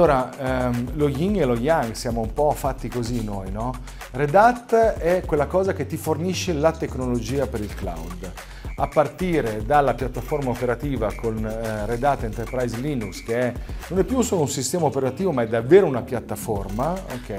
Allora, lo yin e lo yang, siamo un po' fatti così noi, no? Red Hat è quella cosa che ti fornisce la tecnologia per il cloud. A partire dalla piattaforma operativa con Red Hat Enterprise Linux, non è più solo un sistema operativo, ma è davvero una piattaforma,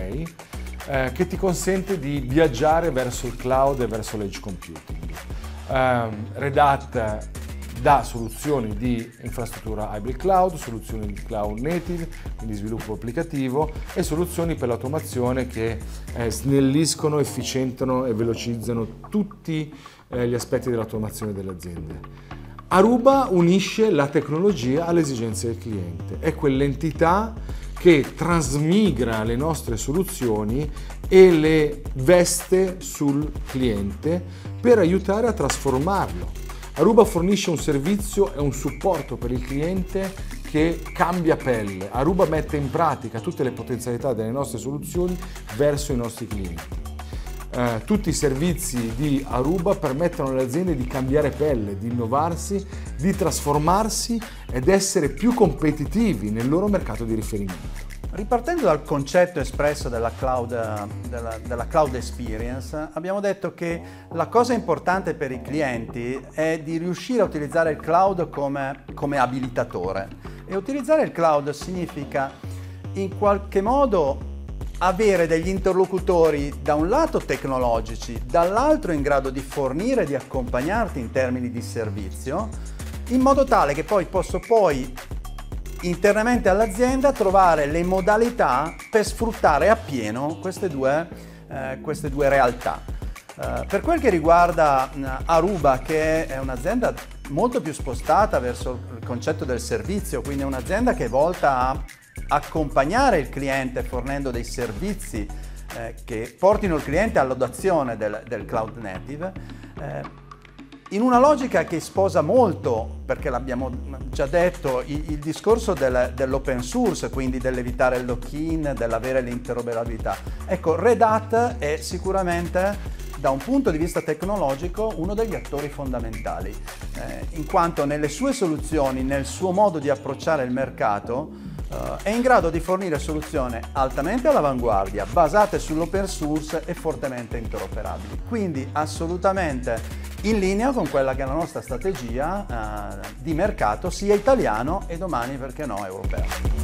ok? Che ti consente di viaggiare verso il cloud e verso l'edge computing. Red Hat dà soluzioni di infrastruttura hybrid cloud, soluzioni di cloud native, quindi sviluppo applicativo, e soluzioni per l'automazione che snelliscono, efficientano e velocizzano tutti gli aspetti dell'automazione delle aziende. Aruba unisce la tecnologia alle esigenze del cliente, è quell'entità che trasmigra le nostre soluzioni e le veste sul cliente per aiutare a trasformarlo. Aruba fornisce un servizio e un supporto per il cliente che cambia pelle. Aruba mette in pratica tutte le potenzialità delle nostre soluzioni verso i nostri clienti. Tutti i servizi di Aruba permettono alle aziende di cambiare pelle, di innovarsi, di trasformarsi ed essere più competitivi nel loro mercato di riferimento. Ripartendo dal concetto espresso della cloud experience, abbiamo detto che la cosa importante per i clienti è di riuscire a utilizzare il cloud come abilitatore. E utilizzare il cloud significa in qualche modo avere degli interlocutori da un lato tecnologici, dall'altro in grado di fornire e di accompagnarti in termini di servizio, in modo tale che posso internamente all'azienda trovare le modalità per sfruttare appieno queste due realtà. Per quel che riguarda Aruba, che è un'azienda molto più spostata verso il concetto del servizio, quindi è un'azienda che è volta a accompagnare il cliente fornendo dei servizi che portino il cliente all'adozione del cloud native, in una logica che sposa molto, perché l'abbiamo già detto, il discorso dell'open source, quindi dell'evitare il lock-in, dell'avere l'interoperabilità. Ecco, Red Hat è sicuramente, da un punto di vista tecnologico, uno degli attori fondamentali, in quanto nelle sue soluzioni, nel suo modo di approcciare il mercato, è in grado di fornire soluzioni altamente all'avanguardia, basate sull'open source e fortemente interoperabili. Quindi assolutamente in linea con quella che è la nostra strategia di mercato, sia italiano e domani, perché no, europeo.